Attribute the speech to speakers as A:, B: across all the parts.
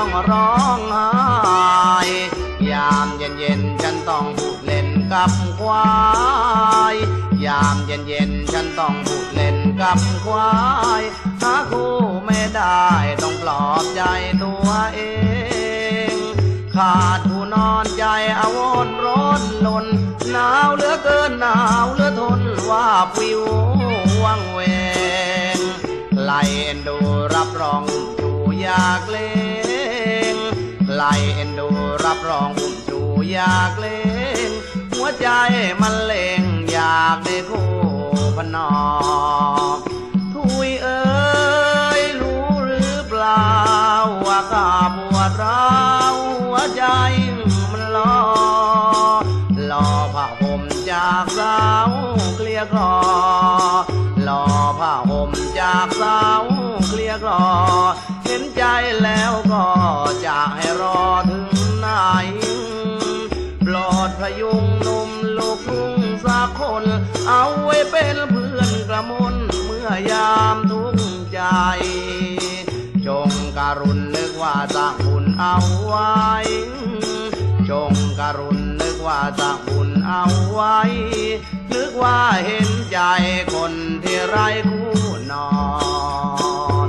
A: ต้องร้องไห้ยามเย็นๆฉันต้องพูดเล่นกับควายยามเย็นๆฉันต้องพูดเล่นกับควายหาคู่ไม่ได้ต้องปลอบใจตัวเองขาดผู้นอนใจอาวรณ์ร้อนลนหนาวเหลือเกินหนาวเหลือทนว่าวิววังเวงไล่เอ็นดูรับรองจูอยากเล่งไล่เอ็นดูรับรองจูอยากเล่งหัวใจมันเล่งอยากได้คู่พนอทุยเอ๋ยรู้หรือเปล่าว่าข้าปวดร้าวหัวใจมันรอผ้าห่มจากสาวเคลียร์คลอรอผ้าห่มจากสาวเคลียร์คลอเห็นใจแล้วก็จะให้รอถึงไหนโปรดพยุงหนุ่มลูกทุ่งสักคนเอาไว้เป็นเพื่อนกระมนเมื่อยามทุกข์ใจจงการุณนึกว่าจะบุญเอาไว้จงการุณนึกว่าจะบุญเอาไว้นึกว่าเห็นใจคนที่ไร้คู่นอน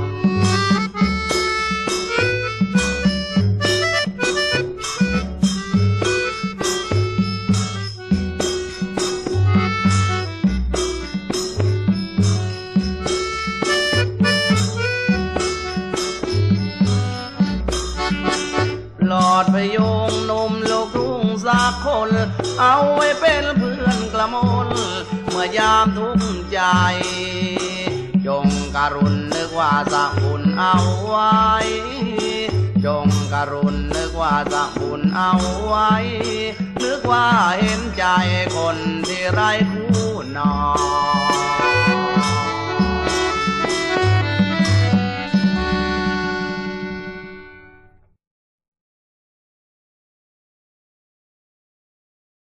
A: หลอดพยงนมลูกทุ่งสักคนเอาไว้เป็นเพื่อนกระมนเมื่อยามทุกข์ใจจงการุณนึกว่าจะบุญเอาไว้จงการุณนึกว่าจะบุญเอาไว้นึกว่าเห็นใจคนที่ไร้คู่